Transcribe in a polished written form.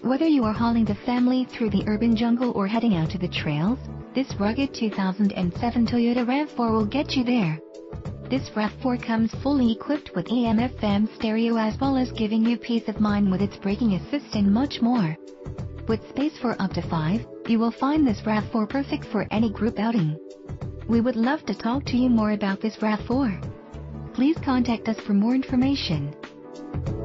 Whether you are hauling the family through the urban jungle or heading out to the trails, this rugged 2007 Toyota RAV4 will get you there. This RAV4 comes fully equipped with AM/FM stereo as well as giving you peace of mind with its braking assist and much more. With space for up to 5, you will find this RAV4 perfect for any group outing. We would love to talk to you more about this RAV4. Please contact us for more information.